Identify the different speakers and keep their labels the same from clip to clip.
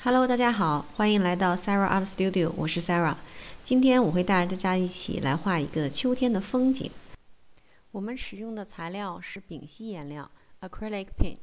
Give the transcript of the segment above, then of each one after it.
Speaker 1: Hello， 大家好，欢迎来到 Sarah Art Studio， 我是 Sarah。今天我会带大家一起来画一个秋天的风景。我们使用的材料是丙烯颜料 Acrylic Paint。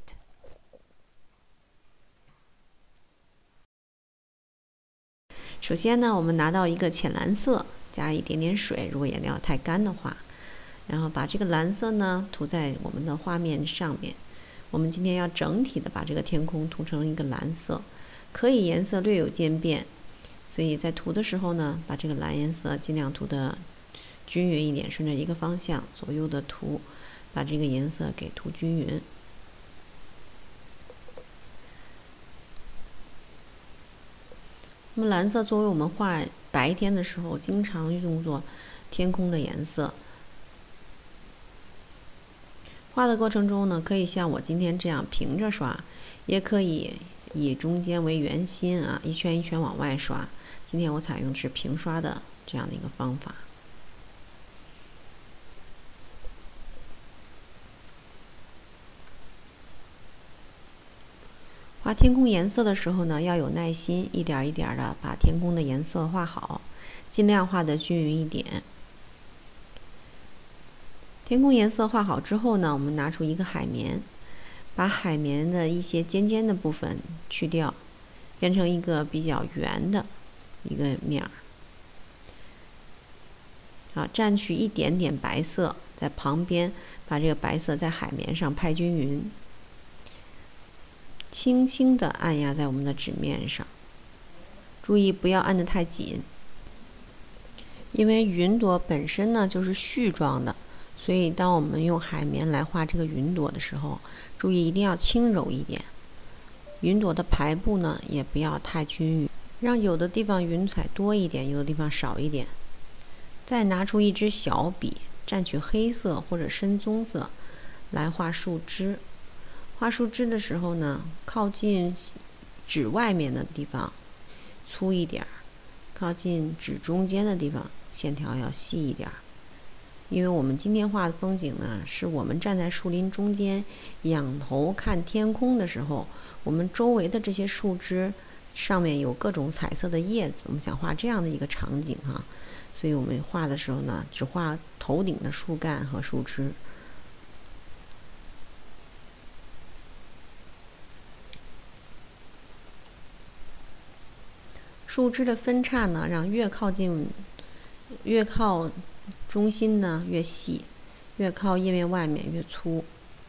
Speaker 1: 首先呢，我们拿到一个浅蓝色，加一点点水，如果颜料太干的话，然后把这个蓝色呢涂在我们的画面上面。我们今天要整体的把这个天空涂成一个蓝色。可以颜色略有渐变，所以在涂的时候呢，把这个蓝颜色尽量涂得均匀一点，顺着一个方向左右的涂，把这个颜色给涂均匀。那么蓝色作为我们画白天的时候经常用作天空的颜色。画的过程中呢，可以像我今天这样平着刷，也可以以中间为圆心啊，一圈一圈往外刷。今天我采用的是平刷的这样的一个方法。画天空颜色的时候呢，要有耐心，一点一点的把天空的颜色画好，尽量画得均匀一点。天空颜色画好之后呢，我们拿出一个海绵。把海绵的一些尖尖的部分去掉，变成一个比较圆的一个面儿。好，蘸取一点点白色，在旁边把这个白色在海绵上拍均匀，轻轻地按压在我们的纸面上，注意不要按得太紧，因为云朵本身呢就是絮状的。所以当我们用海绵来画这个云朵的时候，注意一定要轻柔一点。云朵的排布呢也不要太均匀，让有的地方云彩多一点，有的地方少一点。再拿出一支小笔，蘸取黑色或者深棕色来画树枝。画树枝的时候呢，靠近纸外面的地方粗一点，靠近纸中间的地方线条要细一点。因为我们今天画的风景呢，是我们站在树林中间，仰头看天空的时候，我们周围的这些树枝上面有各种彩色的叶子，我们想画这样的一个场景哈，所以我们画的时候呢，只画头顶的树干和树枝。树枝的分叉呢，让越靠中心呢越细，越靠叶面外面越粗，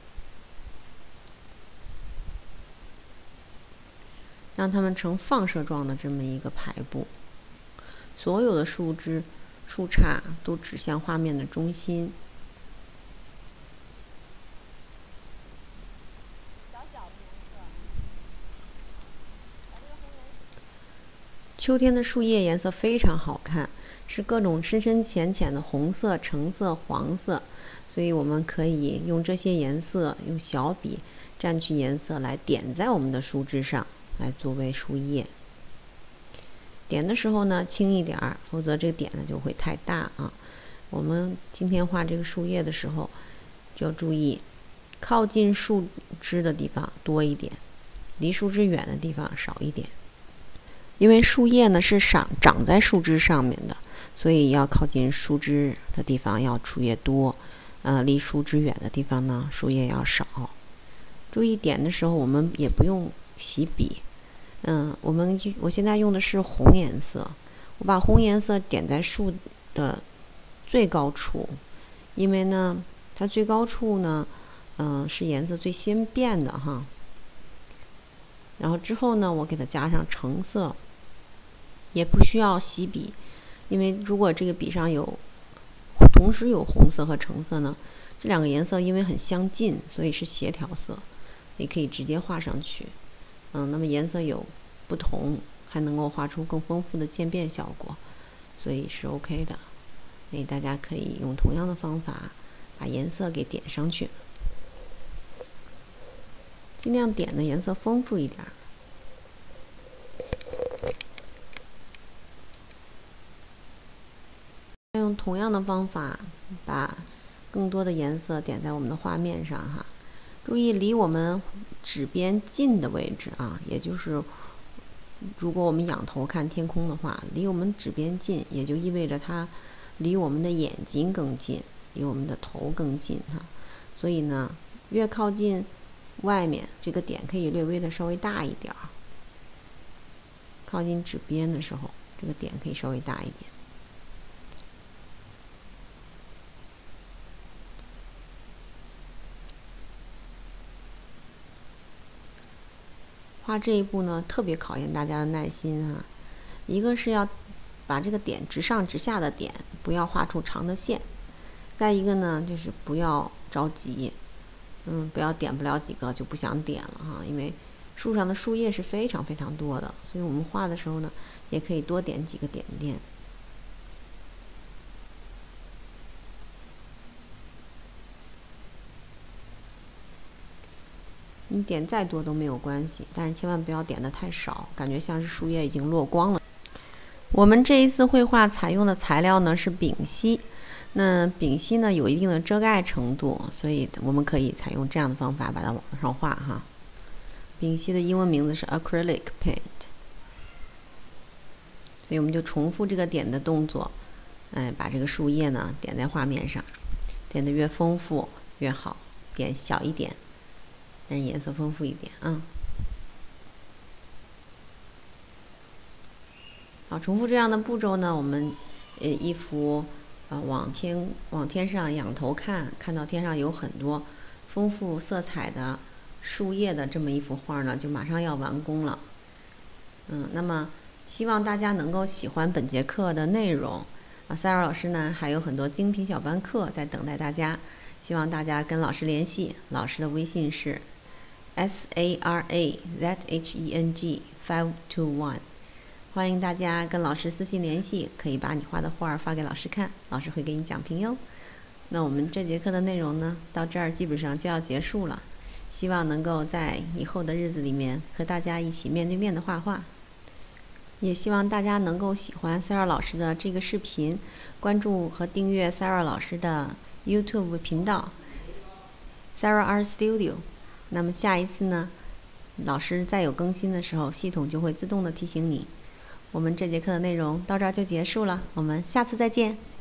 Speaker 1: 让它们呈放射状的这么一个排布。所有的树枝、树杈都指向画面的中心。秋天的树叶颜色非常好看，是各种深深浅浅的红色、橙色、黄色，所以我们可以用这些颜色，用小笔蘸取颜色来点在我们的树枝上，来作为树叶。点的时候呢，轻一点儿，否则这个点呢就会太大啊。我们今天画这个树叶的时候，就要注意靠近树枝的地方多一点，离树枝远的地方少一点。因为树叶呢是长在树枝上面的，所以要靠近树枝的地方要树叶多，离树枝远的地方呢树叶要少。注意点的时候，我们也不用洗笔，我现在用的是红颜色，我把红颜色点在树的最高处，因为呢它最高处呢，是颜色最先变的哈。然后之后呢，我给它加上橙色，也不需要洗笔，因为如果这个笔上同时有红色和橙色呢，这两个颜色因为很相近，所以是协调色，也可以直接画上去。那么颜色有不同，还能够画出更丰富的渐变效果，所以是 OK 的。所以大家可以用同样的方法把颜色给点上去。尽量点的颜色丰富一点。用同样的方法把更多的颜色点在我们的画面上哈。注意离我们纸边近的位置啊，也就是如果我们仰头看天空的话，离我们指边近，也就意味着它离我们的眼睛更近，离我们的头更近哈。所以呢，越靠近外面，这个点可以略微的稍微大一点儿。靠近指边的时候，这个点可以稍微大一点。画这一步呢，特别考验大家的耐心啊。一个是要把这个点直上直下的点，不要画出长的线；再一个呢，就是不要着急，不要点不了几个就不想点了哈。因为树上的树叶是非常非常多的，所以我们画的时候呢，也可以多点几个点点。你点再多都没有关系，但是千万不要点得太少，感觉像是树叶已经落光了。我们这一次绘画采用的材料呢是丙烯，那丙烯呢有一定的遮盖程度，所以我们可以采用这样的方法把它往上画哈。丙烯的英文名字是 acrylic paint， 所以我们就重复这个点的动作，把这个树叶呢点在画面上，点得越丰富越好，点小一点，但是颜色丰富一点啊。好，重复这样的步骤呢，我们一幅往天上仰头看，看到天上有很多丰富色彩的树叶的这么一幅画呢，就马上要完工了。那么希望大家能够喜欢本节课的内容啊。Sarah 老师呢还有很多精品小班课在等待大家，希望大家跟老师联系，老师的微信是 SARAZHENG521，欢迎大家跟老师私信联系，可以把你画的画发给老师看，老师会给你讲评哟。那我们这节课的内容呢，到这儿基本上就要结束了，希望能够在以后的日子里面和大家一起面对面的画画。也希望大家能够喜欢 Sarah 老师的这个视频，关注和订阅 Sarah 老师的 YouTube 频道 Sarah Art Studio。那么下一次呢，老师再有更新的时候，系统就会自动的提醒你。我们这节课的内容到这儿就结束了，我们下次再见。